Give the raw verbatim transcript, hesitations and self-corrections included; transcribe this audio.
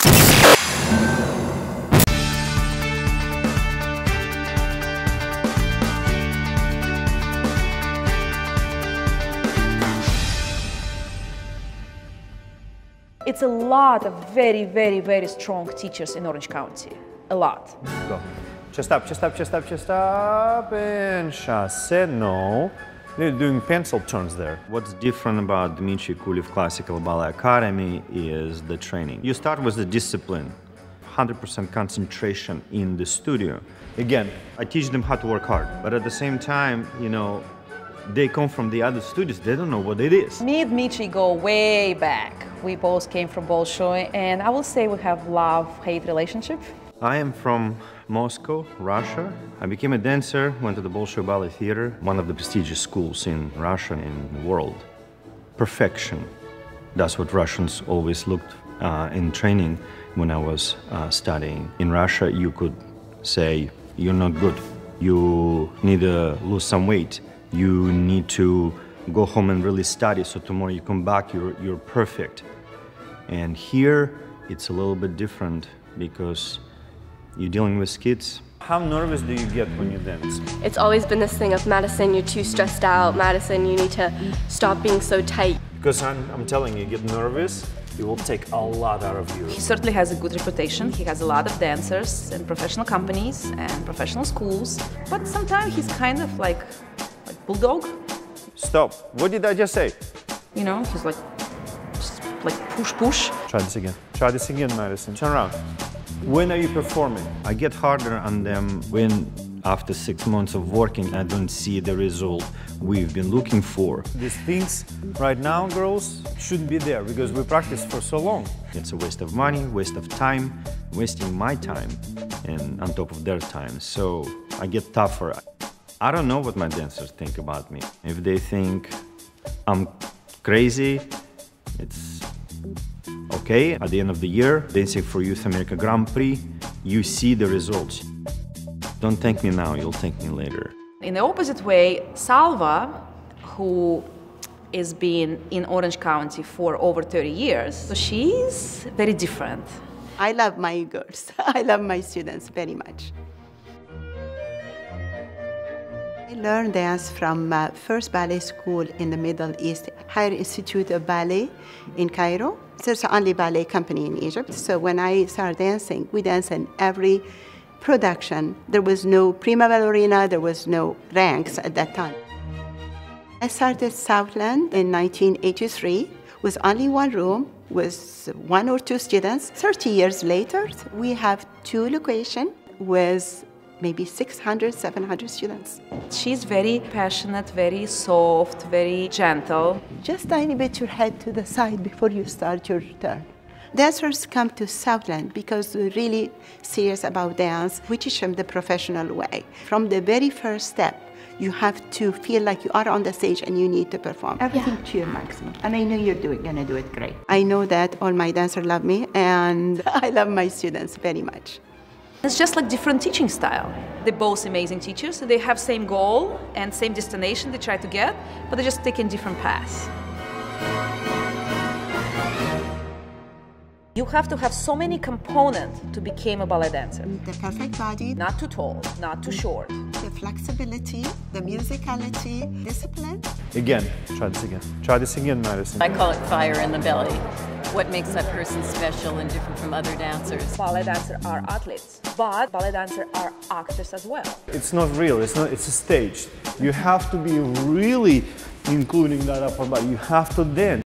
It's a lot of very, very, very strong teachers in Orange County. A lot. Go. Chest up, chest up, chest up, chest up, and chassé, no. They're doing pencil turns there. What's different about Dmitry Kulev Classical Ballet Academy is the training. You start with the discipline, one hundred percent concentration in the studio. Again, I teach them how to work hard, but at the same time, you know, they come from the other studios, they don't know what it is. Me and Dmitry go way back. We both came from Bolshoi, and I will say we have love-hate relationship. I am from Moscow, Russia. I became a dancer, went to the Bolshoi Ballet Theater, one of the prestigious schools in Russia and in the world. Perfection. That's what Russians always looked uh, in training when I was uh, studying. In Russia, you could say, you're not good. You need to lose some weight. You need to go home and really study, so tomorrow you come back, you're, you're perfect. And here, it's a little bit different because you're dealing with kids. How nervous do you get when you dance? It's always been this thing of, Madison, you're too stressed out. Madison, you need to stop being so tight. Because I'm, I'm telling you, you get nervous, it will take a lot out of you. He certainly has a good reputation. He has a lot of dancers in professional companies and professional schools. But sometimes he's kind of like, like bulldog. Stop. What did I just say? You know, he's like, just like push, push. Try this again. Try this again, Madison. Turn around. When are you performing? I get harder on them when, after six months of working, I don't see the result we've been looking for. These things right now, girls, shouldn't be there because we practice for so long. It's a waste of money, waste of time, wasting my time, and on top of their time. So I get tougher. I don't know what my dancers think about me. If they think I'm crazy, it's okay. At the end of the year, dancing for Youth America Grand Prix, you see the results. Don't thank me now, you'll thank me later. In the opposite way, Salva, who is been in Orange County for over thirty years, so she's very different. I love my girls. I love my students very much. I learned dance from uh, First Ballet School in the Middle East, Higher Institute of Ballet in Cairo. It's the only ballet company in Egypt. So when I started dancing, we danced in every production. There was no prima ballerina, there was no ranks at that time. I started Southland in nineteen eighty-three with only one room, with one or two students. thirty years later, we have two locations with maybe six hundred, seven hundred students. She's very passionate, very soft, very gentle. Just tiny bit your head to the side before you start your turn. Dancers come to Southland because we're really serious about dance. We teach them the professional way. From the very first step, you have to feel like you are on the stage and you need to perform. Everything yeah. to your maximum. And I know you're doing, gonna do it great. I know that all my dancers love me and I love my students very much. It's just like different teaching style. They're both amazing teachers, so they have same goal and same destination they try to get, but they're just taking different paths. You have to have so many components to become a ballet dancer. The perfect body. Not too tall, not too short. The flexibility, the musicality, discipline. Again, try this again. Try this again, Madison. I call it fire in the belly. What makes that person special and different from other dancers? Ballet dancers are athletes, but ballet dancers are actors as well. It's not real, it's not, it's a stage. You have to be really including that upper body. You have to dance.